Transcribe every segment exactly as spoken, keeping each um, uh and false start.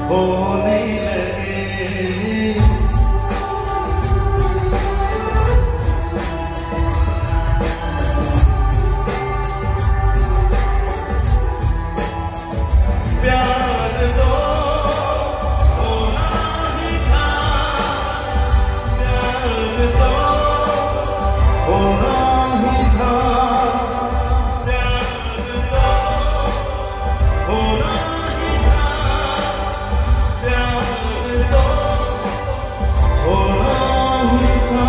होने लगे। प्यार तो होना ही था, प्यार तो होना ही था, प्यार तो होना ही था, प्यार तो होना ही था।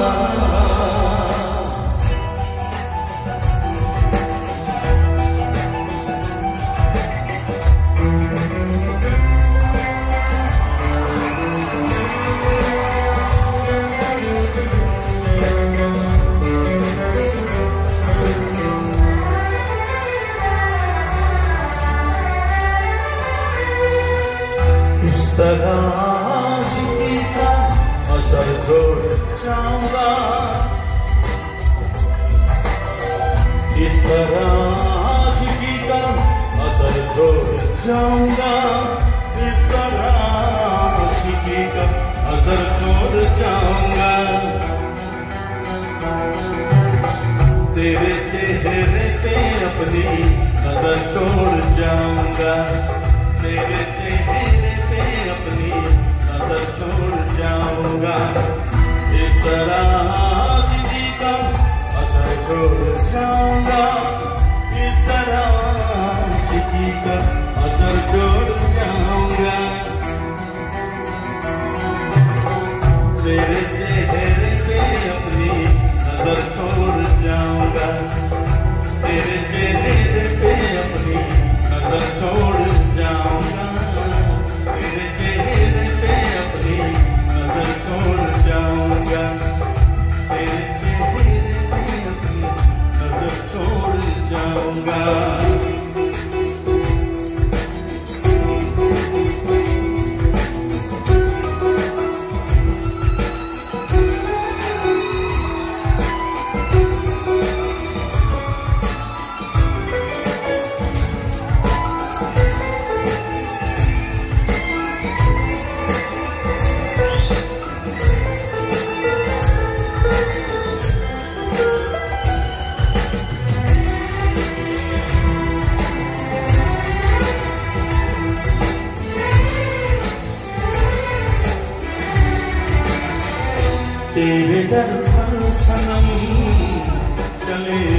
इस तरह आशिकी का असर छोड़ जाऊंगा, इस तरह आशिकी का असर छोड़ जाऊंगा, इस तरह आशिकी का असर छोड़ जाऊंगा। तेरे चेहरे पे अपनी नजर छोड़ जाऊंगा, तेरे चेहरे पे अपनी नजर छोड़ जाऊंगा। इस तरह आशिकी का असर छोड़ जाऊंगा, इस तरह आशिकी का असर छोड़ जाऊंगा। तेरे चेहरे पे अपनी नजर छोड़ जाऊंगा, तेरे चेहरे पे अपनी नजर छोड़ जाऊंगा, तेरे चेहरे पे अपनी नजर छोड़ जाऊंगा, तेरे चेहरे पे अपनी नजर छोड़ जाऊंगा। तेरे दर पर सनम चले